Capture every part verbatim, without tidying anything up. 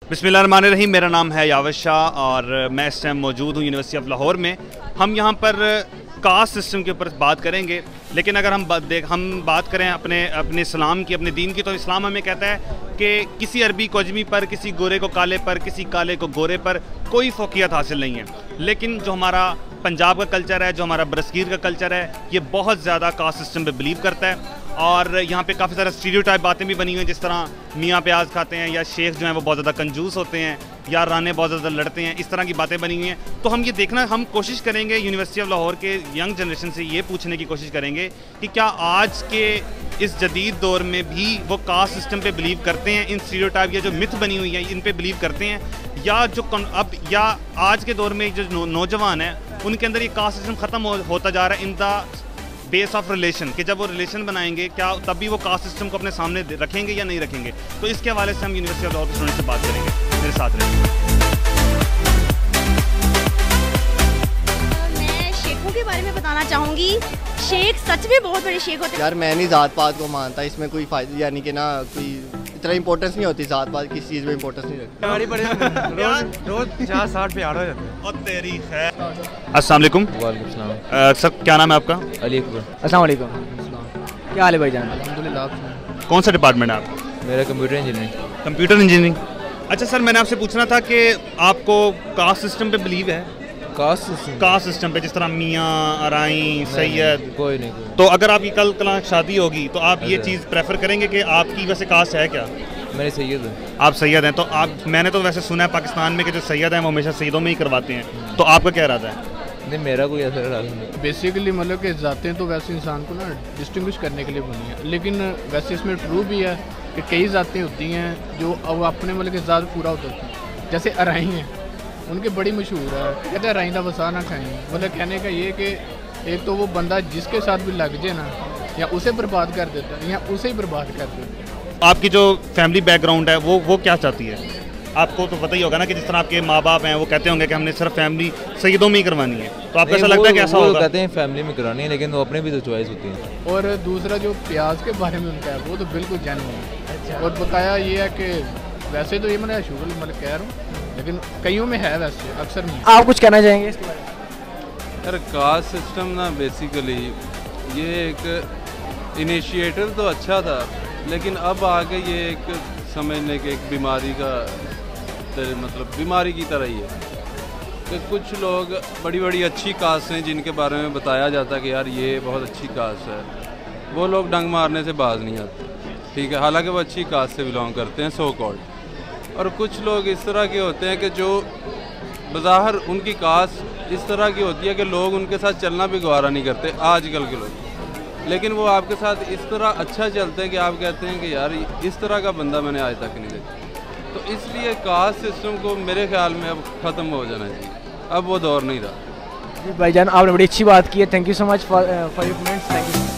बिस्मिल्लाहिर्रहमानिर्रहीम। मेरा नाम है यावश शाह और मैं इस टाइम मौजूद हूँ यूनिवर्सिटी ऑफ लाहौर में। हम यहाँ पर कास्ट सिस्टम के ऊपर बात करेंगे, लेकिन अगर हम बात देख हम बात करें अपने अपने इस्लाम की, अपने दीन की, तो इस्लाम हमें कहता है कि किसी अरबी को अजमी पर, किसी गोरे को काले पर, किसी काले को गोरे पर कोई फ़ौक़ियत हासिल नहीं है। लेकिन जो हमारा पंजाब का कल्चर है, जो हमारा बरसगीर का कल्चर है, ये बहुत ज़्यादा कास्ट सिस्टम पे बिलीव करता है। और यहाँ पे काफ़ी सारा स्टीरियोटाइप बातें भी बनी हुई हैं, जिस तरह मियाँ प्याज खाते हैं, या शेख जो हैं वो बहुत ज़्यादा कंजूस होते हैं, या राने बहुत ज़्यादा लड़ते हैं, इस तरह की बातें बनी हुई हैं। तो हम ये देखना हम कोशिश करेंगे यूनिवर्सिटी ऑफ लाहौर के यंग जनरेशन से ये पूछने की कोशिश करेंगे कि क्या आज के इस जदीद दौर में भी वो कास्ट सिस्टम पे बिलीव करते हैं, इन स्टीरियोटाइप या जो मिथ बनी हुई है इन पे बिलीव करते हैं, या जो अब या आज के दौर में जो नौजवान है उनके अंदर ये कास्ट सिस्टम ख़त्म हो, होता जा रहा है in the base of relation, कि जब वो रिलेशन बनाएंगे क्या तब भी वो कास्ट सिस्टम को अपने सामने रखेंगे या नहीं रखेंगे। तो इसके हवाले से हम यूनिवर्सिटी ऑफ लाहौर के स्टूडेंट से बात करेंगे। मेरे साथ रहेंगे। मैं शेखों के बारे में बताना चाहूँगी। शेख सच में बहुत बड़े शेख होते हैं। यार मैं नहीं ज़ात पात को मानता, इसमें कोई फायदा यानी कि ना कोई इतना इंपॉर्टेंस नहीं होती, ज़ात पात किसी चीज़ में इंपॉर्टेंस नहीं रखती। रोज रोज पचास साठ पे आड़ हो जाते हैं। और तेरी खैर। अस्सलाम वालेकुम। वालेकुम सलाम। सर क्या नाम है आपका? अली अकबर। अस्सलाम वालेकुम। क्या हाल है भाईजान? अल्हम्दुलिल्लाह। कौन सा डिपार्टमेंट है आपका? मेरा कंप्यूटर इंजीनियरिंग। Computer engineering. अच्छा सर, मैंने आपसे पूछना था कि आपको कास्ट सिस्टम पे बिलीव है? कास्ट सिस्टम कास्ट सिस्टम पे, जिस तरह मियाँ, अराई, सैयद, कोई नहीं कोई। तो अगर आपकी कल कल शादी होगी तो आप ये चीज़ प्रेफर करेंगे कि आपकी वैसे कास्ट है क्या? मेरे सैयद है। आप सैयद हैं, तो आप मैंने तो वैसे सुना है पाकिस्तान में कि जो सैयद हैं वो हमेशा सैयदों में ही करवाते हैं, तो आपका क्या इरादा है? नहीं, मेरा कोई ऐसा इरादा नहीं। बेसिकली मतलब कि ज़ातें तो वैसे इंसान को ना डिस्टिंग्विश करने के लिए बनी है, लेकिन वैसे इसमें ट्रू भी है कि कई ज़ातें होती हैं जो अब अपने मतलब कि ज़ात पूरा होता है। जैसे अराई हैं, उनके बड़ी मशहूर है, कहते हैं अराई का वसा ना खाएँ। मतलब कहने का ये कि एक तो वो बंदा जिसके साथ भी लग जाए ना, या उसे बर्बाद कर देता है या उसे ही बर्बाद कर देता है। आपकी जो फैमिली बैकग्राउंड है वो वो क्या चाहती है? आपको तो पता ही होगा ना कि जिस तरह आपके माँ बाप हैं वो कहते होंगे कि हमने सिर्फ फैमिली सैयदों में ही करवानी है, तो आपको ऐसा लगता है कि ऐसा होगा? कहते हैं फैमिली में करानी है, लेकिन वो अपने भी तो चॉइस होती है। और दूसरा जो प्याज के बारे में उनका है वो तो बिल्कुल जेन्युइन है। और बकाया ये है कि वैसे तो ये मैंने शुगर मतलब कह रहा हूँ, लेकिन कईयों में है, वैसे अक्सर नहीं। आप कुछ कहना चाहेंगे इसके बारे में? यार कास्ट सिस्टम ना बेसिकली ये एक इनिशिएटिव तो अच्छा था, लेकिन अब आगे ये एक समझने के एक बीमारी का मतलब बीमारी की तरह ही है कि कुछ लोग बड़ी बड़ी अच्छी कास्ट हैं जिनके बारे में बताया जाता है कि यार ये बहुत अच्छी कास्ट है, वो लोग डंग मारने से बाज नहीं आते, ठीक है, हालांकि वो अच्छी कास्ट से बिलोंग करते हैं सो कॉल्ड। और कुछ लोग इस तरह के होते हैं कि जो बज़ाहिर उनकी कास्ट इस तरह की होती है कि लोग उनके साथ चलना भी गवारा नहीं करते आजकल के लोग, लेकिन वो आपके साथ इस तरह अच्छा चलते हैं कि आप कहते हैं कि यार इस तरह का बंदा मैंने आज तक नहीं देखा। तो इसलिए कास्ट सिस्टम को मेरे ख्याल में अब ख़त्म हो जाना चाहिए, अब वो दौर नहीं रहा। जी भाईजान, आपने बड़ी अच्छी बात की है। Thank you so much for for your comments. Thank you.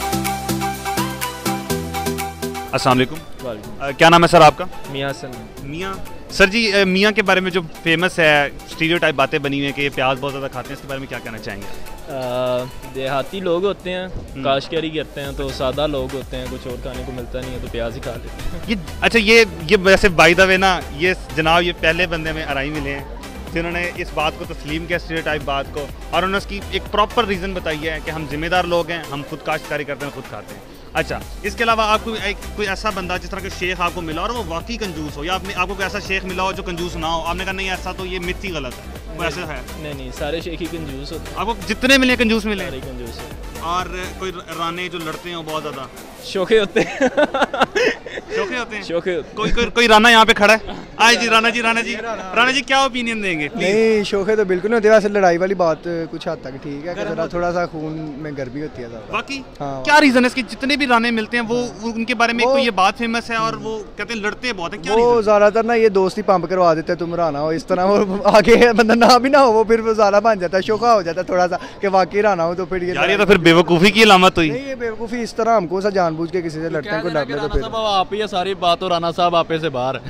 अस्सलाम वालेकुम। क्या नाम है सर आपका? मियाँ हसन। मियाँ सर जी, अ, मियाँ के बारे में जो फेमस है स्टीरियोटाइप बातें बनी हुई हैं कि ये प्याज बहुत ज़्यादा खाते हैं, इसके बारे में क्या कहना चाहेंगे? देहाती लोग होते हैं, काश्तकारी करते हैं, तो सादा लोग होते हैं, कुछ और खाने को मिलता नहीं है तो प्याज ही खा लेते हैं। ये अच्छा ये ये वैसे बाय द वे ना, ये जनाब ये पहले बंदे में अराई मिले हैं जिन्होंने इस बात को तस्लीम किया, स्टीरियोटाइप बात को, और उन्होंने उसकी एक प्रॉपर रीज़न बताई है कि हम जिम्मेदार लोग हैं, हम खुद काश्तकारी करते हैं, खुद खाते हैं। अच्छा, इसके अलावा आपको एक कोई ऐसा बंदा जिस तरह के शेख आपको मिला और वो वाकई कंजूस हो, या आपने आपको कोई ऐसा शेख मिला हो जो कंजूस ना हो, आपने कहा नहीं ऐसा तो ये मिथ ही गलत है, वो ऐसा है? नहीं नहीं, सारे शेख ही कंजूस होते हैं। आपको जितने मिले कंजूस मिले? सारे कंजूस हैं। और कोई राने जो लड़ते हैं वो बहुत ज़्यादा शौके होते हैं। शौके होते हैं? शौके होते हैं। कोई कोई कोई राना यहाँ पे खड़ा है। आए जी राना जी, राना जी राना जी क्या ओपिनियन देंगे? नहीं, शौके तो बिल्कुल नहीं होते। वैसे लड़ाई वाली बात कुछ हद तक ठीक है, जरा थोड़ा सा खून में गर्मी होती है। बाकी हाँ। क्या रीजन है इसकी? जितने भी राने मिलते हैं वो उनके बारे में कोई ये बात फेमस है और वो कहते हैं लड़ते बहुत हैं, क्या वो ज्यादातर ना ये दोस्ती पंप करवा देते हैं, तुम राना हो, इस तरह वो आगे बंदा ना भी ना हो वो फिर वो ज्यादा बन जाता है, शौका हो जाता है थोड़ा सा कि वाकई राना हो, तो फिर ये यार ये तो फिर बेवकूफ़ी की अलामत हुई। नहीं, ये बेवकूफ़ी इस तरह हमको सा जानबूझ के किसी से लड़ते हैं, कोई डरने तो फिर आप ही है, सारी बात हो राना साहब आपे से बाहर।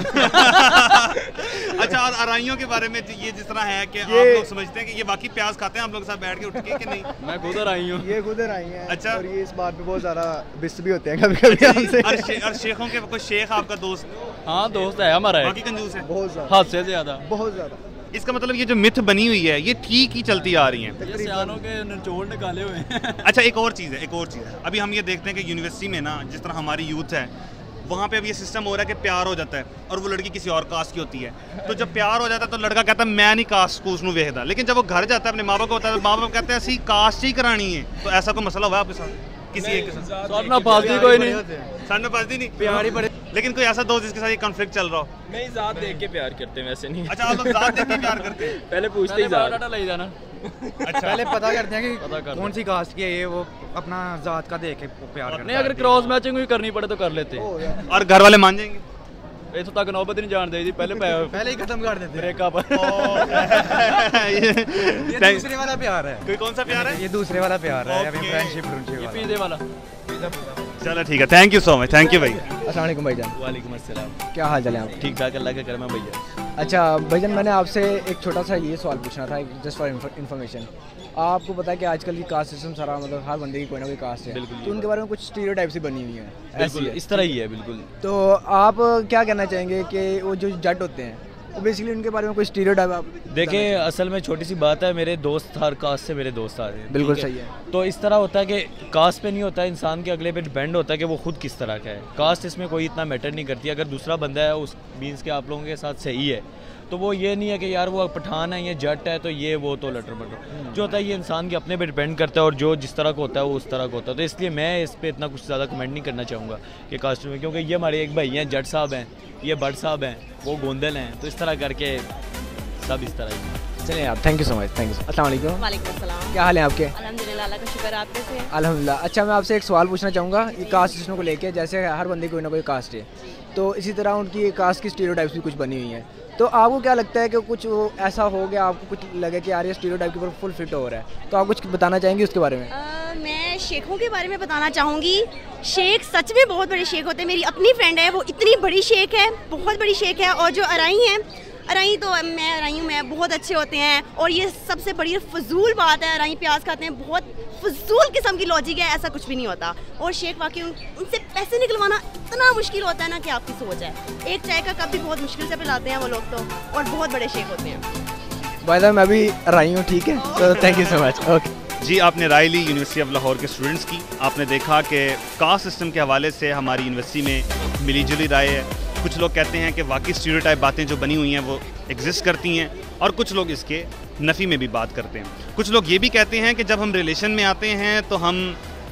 अच्छा, और अराइयों के बारे में ये जिस तरह है कि आप लोग समझते हैं कि ये वाकई प्याज खाते हैं आप लोग साथ बैठ के उठ के कि नहीं? मैं खुद अराई हूँ। ये खुद अराई हैं। अच्छा। और ये इस बात पे बहुत ज़्यादा बिस्त भी होते हैं कभी कभी हमसे। और शेखों के कोई शेख आपका दोस्त हाँ दोस्त है हमारा, बाकी कंजूस है बहुत ज़्यादा, हद से ज़्यादा। बहुत ज़्यादा। इसका मतलब ये जो मिथ बनी हुई है ये ठीक ही चलती आ रही है। सियानों के निचोड़ निकाले हुए हैं। अच्छा, एक और चीज़ है, एक और चीज़ है, अभी हम ये देखते हैं कि यूनिवर्सिटी में ना जिस तरह हमारी यूथ है वहाँ पे अब ये सिस्टम हो रहा है कि प्यार हो जाता है और वो लड़की किसी और कास्ट की होती है, तो जब प्यार हो जाता है तो लड़का कहता है मैं नहीं कास्ट को उसਨੂੰ वेखदा, लेकिन जब वो घर जाता है अपने माँ बाप को बताता है, माँ बाप कहते हैं ऐसी कास्ट ही करानी है। तो ऐसा कोई मसला हुआ आपके साथ किसी एक के साथ? सामना पासदी कोई नहीं, सामने पासदी नहीं, प्यार ही बड़े। लेकिन कोई ऐसा दोस्त जिसके साथ ये कॉन्फ्लिक्ट चल रहा हो? नहीं, ज़ात देख के प्यार करते हैं, वैसे नहीं। अच्छा, आप लोग ज़ात देख के प्यार करते हैं? पहले पूछते ही ज़ात लग जाना। अच्छा, पहले पता करते हैं पता कि करते कौन सी कास्ट की है ये, वो अपना जात का देख के प्यार करते हैं। नहीं, अगर क्रॉस मैचिंग भी करनी पड़े तो कर लेते हैं। और घर वाले मान जाएंगे? इतों तक नौबत नहीं जान दी, पहले पहले ही खत्म कर देते हैं। ब्रेकअप। ये दूसरे वाला प्यार है। कोई कौन सा प्यार है? ये दूसरे वाला प्यार है, अभी Okay. फ्रेंडशिप फ्रेंडशिप वाला। पिज़्ज़े वाला। चलो ठीक है, thank you so much, thank you भाई। अस्सलाम वालेकुम भाईजान। वालेकुम अस्सलाम। क्या हाल चाल है आप? ठीक ठाक, अल्लाह का करम है भैया। अच्छा भाईजान, मैंने आपसे एक छोटा सा ये सवाल पूछना था, जस्ट फॉर इन्फॉर्मेशन। आपको पता है कि आजकल की कास्ट सिस्टम सारा मतलब हर बंदे की कोई ना कोई कास्ट है, बिल्कुल। तो उनके बारे में कुछ स्टीरियोटाइप्स ही बनी हुई हैं, बिल्कुल इस तरह ही है, बिल्कुल। तो आप क्या कहना चाहेंगे कि वो जो जट होते हैं वो बेसिकली उनके बारे में कोई स्टीरियोटाइप आप देखिए, असल में छोटी सी बात है, मेरे दोस्त हर कास्ट से मेरे दोस्त आ रहे हैं। बिल्कुल ठीक सही है। तो इस तरह होता है कि कास्ट पे नहीं होता है, इंसान के अगले पे डिपेंड होता है कि वो खुद किस तरह का है। कास्ट इसमें कोई इतना मैटर नहीं करती। अगर दूसरा बंदा है उस मीन्स के आप लोगों के साथ सही है, तो वो ये नहीं है कि यार वो पठान है, ये जट है, तो ये वो तो लटर पटर जो होता है ये इंसान के अपने पे डिपेंड करता है, और जो जिस तरह का होता है वो उस तरह का होता है। तो इसलिए मैं इस पर इतना कुछ ज़्यादा कमेंट नहीं करना चाहूँगा कि कास्ट में, क्योंकि ये हमारे एक भाई हैं, जट साहब हैं, ये भट्ट साहब हैं, वो गोंदल हैं, तो इस तरह करके सब इस तरह ही। चलिए आप, thank you so much, thank you. अस्सलाम वालेकुम। वालेकुम अस्सलाम। क्या हाल है आपके? अल्हम्दुलिल्लाह, अल्लाह का शुक्र, आप कैसे हैं? अल्हम्दुलिल्लाह। अच्छा, मैं आपसे एक सवाल पूछना चाहूँगा, ये कास्ट सिस्टम को लेके, जैसे हर बंदे की कोई ना कोई कास्ट है, तो इसी तरह उनकी कास्ट की स्टीरियोटाइप्स भी कुछ बनी हुई हैं, तो आपको क्या लगता है कि कुछ वो ऐसा हो गया, आपको कुछ लगे कि यार ये स्टीरियोटाइप के ऊपर फुल फिट हो रहा है, तो आप कुछ बताना चाहेंगे उसके बारे में? आ, मैं शेखों के बारे में बताना चाहूँगी। शेख सच में बहुत बड़े शेख होते हैं। मेरी अपनी फ्रेंड है, वो इतनी बड़ी शेख है, बहुत बड़ी शेख है। और जो अराई हैं, अराई तो मैं अराई हूँ मैं, बहुत अच्छे होते हैं। और ये सबसे बड़ी फजूल बात है, अराई प्याज खाते हैं, बहुत फजूल किस्म की लॉजिक है, ऐसा कुछ भी नहीं होता। और शेख वाकई उन, उनसे पैसे निकलवाना इतना मुश्किल होता है ना कि आपकी सोच है। एक चाय का कप भी बहुत मुश्किल से पिलाते हैं वो लोग तो, और बहुत बड़े शेख होते हैं। भाई साहब, मैं भी अराई हूँ, ठीक है, तो thank you so much. Okay जी, आपने राय ली यूनिवर्सिटी ऑफ लाहौर के स्टूडेंट्स की। आपने देखा कि कास्ट सिस्टम के हवाले से हमारी यूनिवर्सिटी में मिली जुली राय है। कुछ लोग कहते हैं कि वाकई स्टीरियोटाइप बातें जो बनी हुई हैं वो एग्जिस्ट करती हैं, और कुछ लोग इसके नफ़ी में भी बात करते हैं। कुछ लोग ये भी कहते हैं कि जब हम रिलेशन में आते हैं तो हम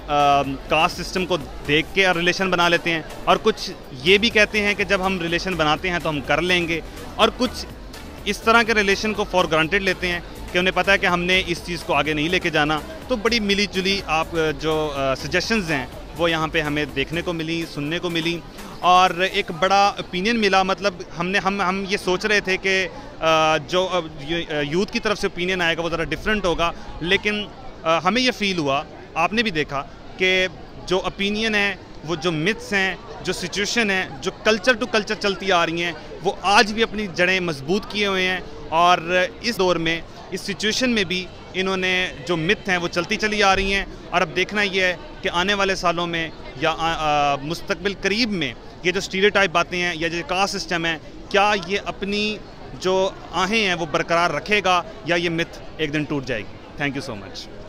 कास्ट सिस्टम को देख के और रिलेशन बना लेते हैं, और कुछ ये भी कहते हैं कि जब हम रिलेशन बनाते हैं तो हम कर लेंगे, और कुछ इस तरह के रिलेशन को फॉर ग्रांटेड लेते हैं कि उन्हें पता है कि हमने इस चीज़ को आगे नहीं लेके जाना। तो बड़ी मिली जुली आप जो सजेशंस हैं वो यहाँ पे हमें देखने को मिली, सुनने को मिली, और एक बड़ा ओपिनियन मिला। मतलब हमने हम हम ये सोच रहे थे कि जो यूथ की तरफ से ओपिनियन आएगा वो ज़रा डिफरेंट होगा, लेकिन हमें ये फ़ील हुआ, आपने भी देखा कि जो ओपिनियन है, वो जो मिथ्स हैं, जो सिचुएशन है, जो कल्चर टू कल्चर चलती आ रही हैं, वो आज भी अपनी जड़ें मजबूत किए हुए हैं। और इस दौर में, इस सिचुएशन में भी इन्होंने जो मिथ हैं वो चलती चली आ रही हैं। और अब देखना ये है कि आने वाले सालों में या मुस्तकबिल करीब में ये जो स्टीरियोटाइप बातें हैं या जो कास्ट सिस्टम है, क्या ये अपनी जो आहें हैं वो बरकरार रखेगा या ये मिथ एक दिन टूट जाएगी। Thank you so much.